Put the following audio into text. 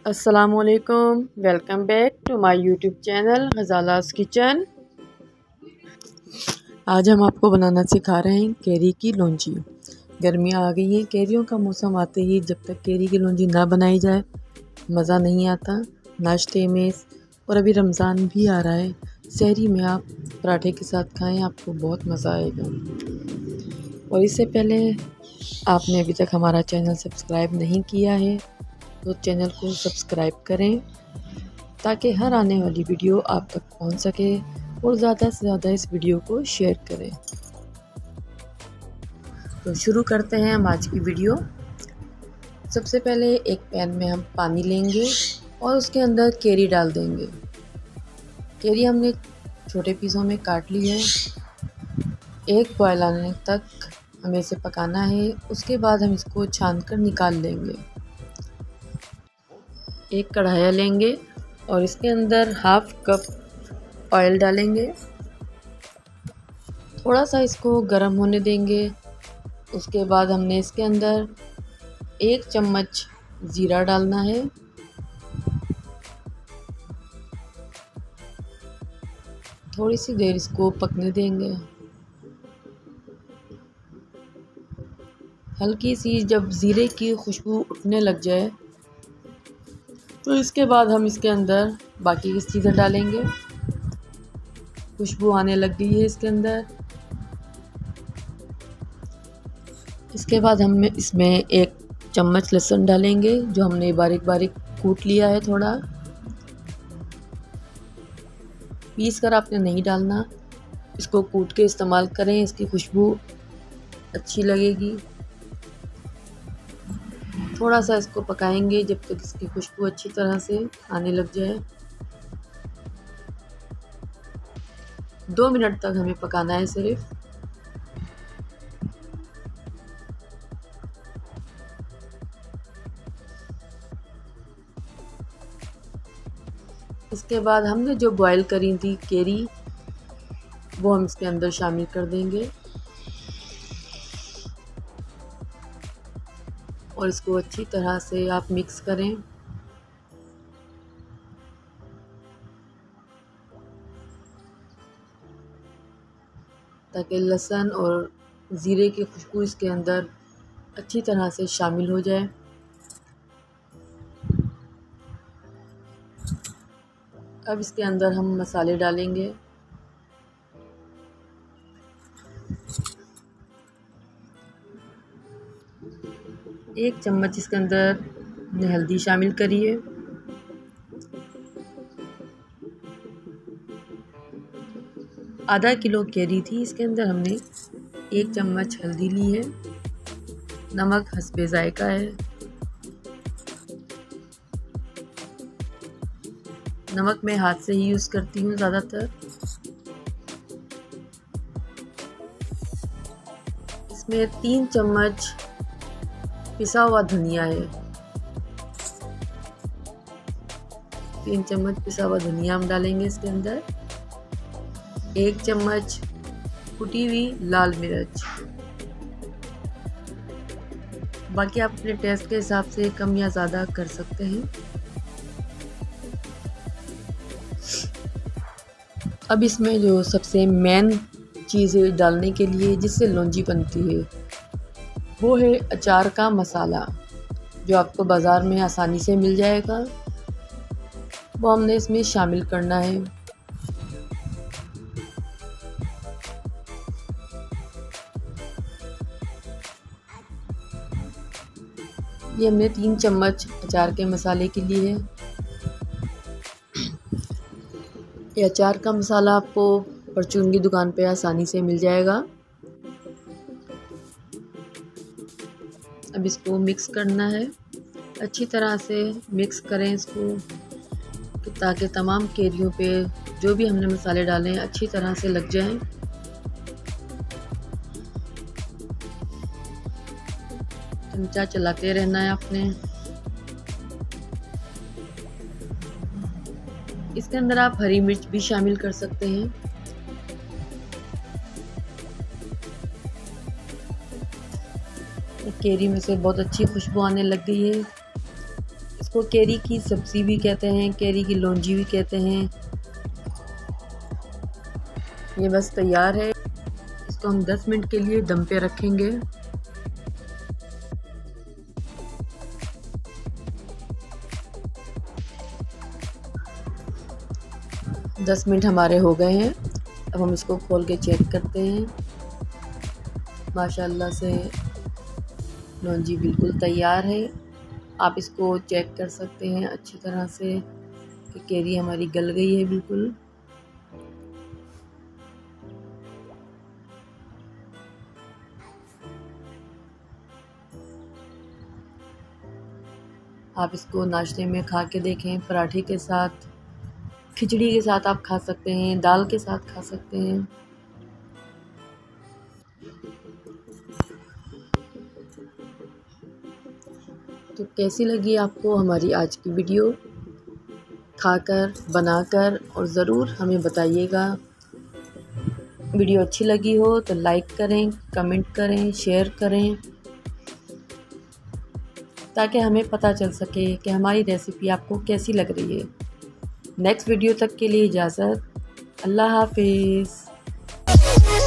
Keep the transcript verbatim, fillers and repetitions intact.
अस्सलामुअलैकुम, welcome back to my YouTube channel Ghazala's kitchen. आज हम आपको बनाना सिखा रहे हैं कैरी की लौंजी। गर्मियाँ आ गई हैं, कैरियों का मौसम आते ही जब तक कैरी की लौंजी ना बनाई जाए मज़ा नहीं आता नाश्ते में। और अभी रमज़ान भी आ रहा है, सहरी में आप पराठे के साथ खाएं, आपको बहुत मज़ा आएगा। और इससे पहले आपने अभी तक हमारा चैनल सब्सक्राइब नहीं किया है तो चैनल को सब्सक्राइब करें ताकि हर आने वाली वीडियो आप तक पहुंच सके और ज़्यादा से ज़्यादा इस वीडियो को शेयर करें। तो शुरू करते हैं हम आज की वीडियो। सबसे पहले एक पैन में हम पानी लेंगे और उसके अंदर कैरी डाल देंगे। कैरी हमने छोटे पीसों में काट ली है। एक बॉयल आने तक हमें इसे पकाना है, उसके बाद हम इसको छान कर निकाल लेंगे। एक कढ़ाई लेंगे और इसके अंदर हाफ कप ऑयल डालेंगे। थोड़ा सा इसको गर्म होने देंगे। उसके बाद हमने इसके अंदर एक चम्मच ज़ीरा डालना है। थोड़ी सी देर इसको पकने देंगे। हल्की सी जब ज़ीरे की खुशबू उठने लग जाए तो इसके बाद हम इसके अंदर बाकी की चीज़ें डालेंगे। खुशबू आने लग गई है इसके अंदर। इसके बाद हम इसमें एक चम्मच लहसुन डालेंगे जो हमने बारीक बारीक कूट लिया है। थोड़ा पीस कर आपने नहीं डालना, इसको कूट के इस्तेमाल करें, इसकी खुशबू अच्छी लगेगी। थोड़ा सा इसको पकाएंगे जब तक इसकी खुशबू अच्छी तरह से आने लग जाए। दो मिनट तक हमें पकाना है सिर्फ। इसके बाद हमने जो बॉईल करी थी कैरी वो हम इसके अंदर शामिल कर देंगे और इसको अच्छी तरह से आप मिक्स करें। ताकि लहसुन और ज़ीरे की खुशबू इसके अंदर अच्छी तरह से शामिल हो जाए। अब इसके अंदर हम मसाले डालेंगे। एक चम्मच इसके अंदर हमने हल्दी शामिल करी है। आधा किलो कैरी थी, इसके अंदर हमने एक चम्मच हल्दी ली है। नमक हस्बे जायका है। नमक मैं हाथ से ही यूज़ करती हूँ ज़्यादातर। इसमें तीन चम्मच पिसा हुआ धनिया है। तीन चम्मच पिसा हुआ धनिया हम डालेंगे इसके अंदर। एक चम्मच कुटी हुई लाल मिर्च। बाकी आप अपने टेस्ट के हिसाब से कम या ज़्यादा कर सकते हैं। अब इसमें जो सबसे मेन चीज़ है डालने के लिए जिससे लौंजी बनती है वो है अचार का मसाला, जो आपको बाज़ार में आसानी से मिल जाएगा। वो हमने इसमें शामिल करना है। ये हमने तीन चम्मच अचार के मसाले के लिए है। ये अचार का मसाला आपको परचून की दुकान पे आसानी से मिल जाएगा। अब इसको मिक्स करना है, अच्छी तरह से मिक्स करें इसको ताकि तमाम कैरियों पे जो भी हमने मसाले डाले हैं अच्छी तरह से लग जाएं। चमचा चलाते रहना है आपने। इसके अंदर आप हरी मिर्च भी शामिल कर सकते हैं। कैरी में से बहुत अच्छी खुशबू आने लग गई है। इसको केरी की सब्ज़ी भी कहते हैं, केरी की लौंजी भी कहते हैं। ये बस तैयार है। इसको हम दस मिनट के लिए दम पे रखेंगे। दस मिनट हमारे हो गए हैं। अब हम इसको खोल के चेक करते हैं। माशाल्लाह से लौंजी बिल्कुल तैयार है। आप इसको चेक कर सकते हैं अच्छी तरह से कि केरी हमारी गल गई है बिल्कुल। आप इसको नाश्ते में खा के देखें, पराठे के साथ, खिचड़ी के साथ आप खा सकते हैं, दाल के साथ खा सकते हैं। तो कैसी लगी आपको हमारी आज की वीडियो? खाकर, बनाकर और ज़रूर हमें बताइएगा। वीडियो अच्छी लगी हो तो लाइक करें, कमेंट करें, शेयर करें, ताकि हमें पता चल सके कि हमारी रेसिपी आपको कैसी लग रही है। नेक्स्ट वीडियो तक के लिए इजाज़त। अल्लाह हाफिज़।